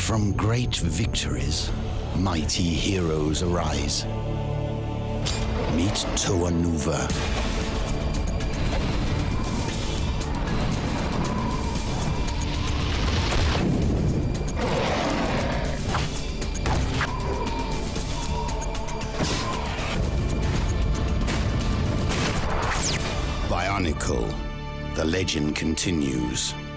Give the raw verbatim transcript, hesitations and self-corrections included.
From great victories, mighty heroes arise. Meet T O A NUVA. BIONICLE. The legend continues.